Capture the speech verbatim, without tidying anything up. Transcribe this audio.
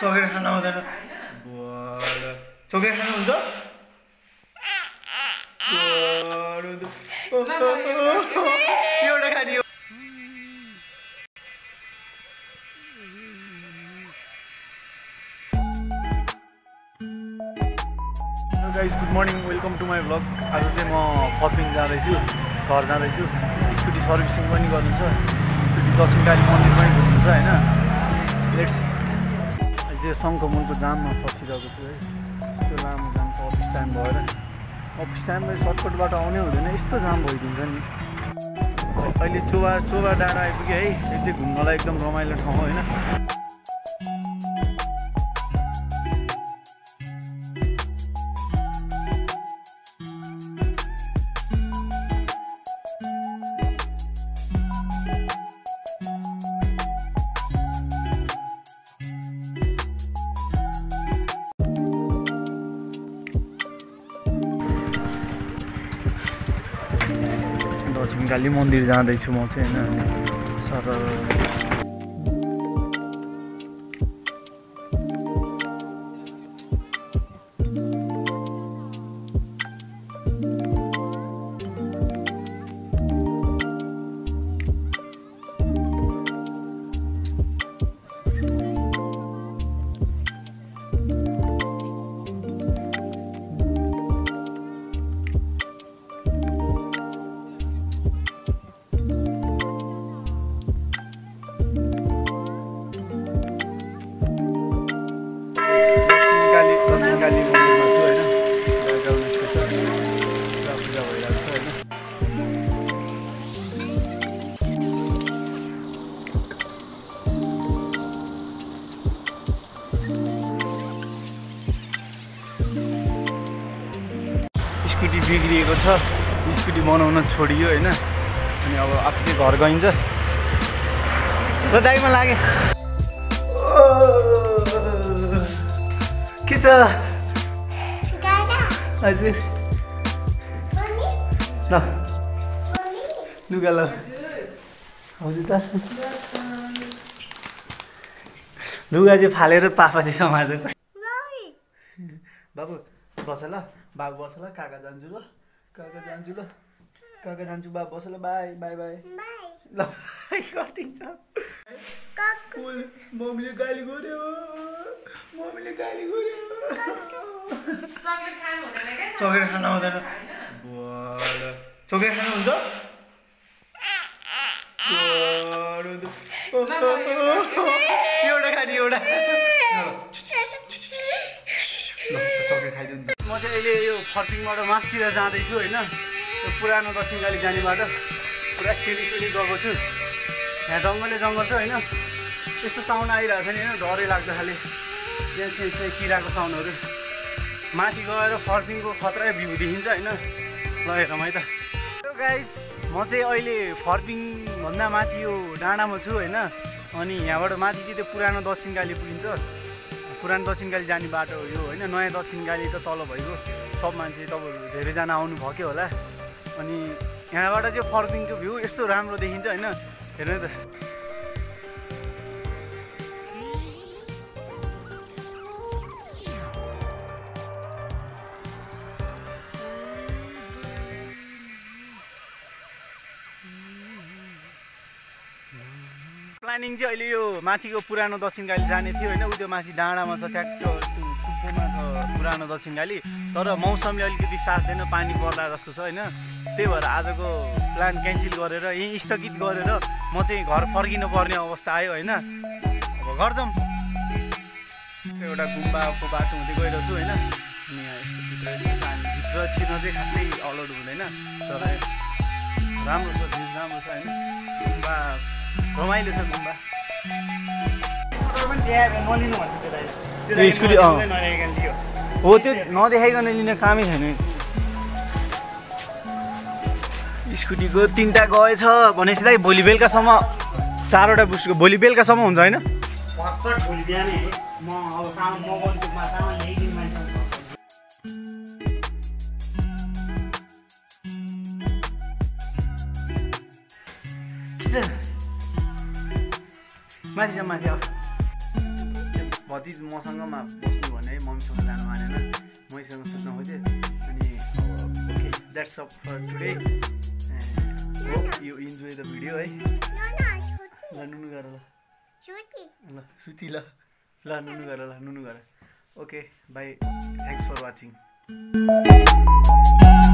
chocolate खान आउँदैन chocolate खानुहुन्छ एउटा खाने guys good morning welcome to my vlog आज चाहिँ म फर्पिङ जाँदैछु घर जाँदैछु स्कुटी सर्भिसिङ पनि गर्नु छ स्कुटी दक्षिण काली मन्दिर पनि घुम्नु छ होइन लेट्स अहिले शङ्खको मुलको जाममा फसिरहेको छु है यस्तो लामो जाम छ अफिस टाइम भएर अफिस टाइममा सर्टकटबाट आउने हुँदैन यस्तो जाम भइदिन्छ नि अहिले चोबा चोबा डाँडा आइपुग्यो है यो चाहिँ घुम्नलाई एकदम रमाइलो ठाउँ होइन दक्षिण काली मन्दिर जाँदैछु म चाहिँ होइन सर दक्षिण काली मन्दिरमा छु होइन गाउँ स्टेसन पूजा पूजा भइरहेको छ होइन स्कुटी बिग्रिएको छ स्कुटी बनाउन छोडियो होइन अनि अब आफू चाहिँ घर गइन्छ र दाइमा लाग्यो के छ हजुर ल लुगा ल हजुर त लुगा चाहिँ फालेर पापा चाहिँ समाजेको बाबु बस ल बाबु बस ल काका जान्छु ल काका जान्छु ल काका जान्छु बाबु बस ल बाई बाई बाई ल गरिदिन्छ मम्मीले गाली गर्यो मम्मीले गाली गर्यो चकलेट खानु हुँदैन के चकलेट खान आउँदैन चकलेट खानुहुन्छ एउटा खाने एउटा चकलेट खाइदिनु म चाहिँ अहिले यो फर्पिङबाट मासिर जाँदैछु होइन यो पुरानो दक्षिण काली जाने बाटो पुरा सिडी सिडी गएको छु यहाँ जङ्गलै जङ्गल छ होइन यस्तो साउन्ड आइरहेको छ नि होइन डरै लाग्दो खाले यहाँ चाहिँ चाहिँ किराको साउन्डहरू माथि गएर फर्पिङको खतरा भ्यू देखिन्छ होइन ल हेरौँ है त गाइस म चाहिँ अहिले फर्पिङभन्दा माथि यो डाँडामा छु होइन अनि यहाँबाट माथि चाहिँ त्यो पुरानो दक्षिण काली पुगिन्छ पुरानो दक्षिण काली जाने बाटो हो यो होइन नयाँ दक्षिण काली त तल भइगयो सब मान्छे तपाईँहरू धेरैजना आउनु भयो होला अनि यहाँबाट चाहिँ फर्पिङको भ्यू यस्तो राम्रो देखिन्छ होइन हेर्नु त प्लानिङ चाहिँ अहिले यो माथिको पुरानो दक्षिण काली जाने थियो होइन उ त्यो माथि डाँडामा छ ट्याक्क टुप्पोमा छ पुरानो दक्षिण काली तर मौसमले अलिकति साथ दिएन पानी पर्ला जस्तो छ होइन त्यही भएर आजको प्लान क्यान्सल गरेर यहीँ स्थगित गरेर म चाहिँ घर फर्किनु पर्ने अवस्था आयो होइन अब घर जाउँ एउटा गुम्बाको बाटो हुँदै गइरहेको छु होइन अनि यस्तो भित्र यस्तो छ हामी भित्र छिर्न चाहिँ खासै अलर्ट हुँदैन तर राम्रो छ भ्यू राम्रो छ होइन गुम्बा रमाइलो छ गुम्बा स्कुटी हो त्यो नदेखाइकन लिने कामै छैन स्कुटीको तिनवटा गएछ भनेपछि दाइ भोलि बेलुकासम्म चारवटा बुस्टको भोलि बेलुकासम्म हुन्छ होइन माथि जाऊँ माथि अब भतिज मसँगमा बस्नु भने है मम्मीसँग जानु मानेन मैसँग सुत्न खोजेँ अनि okay that's up for today hope you enjoy the video है ल नुनु गर ल ल सुति ल ल नुनु गर ल नुनु गर okay bye thanks for watching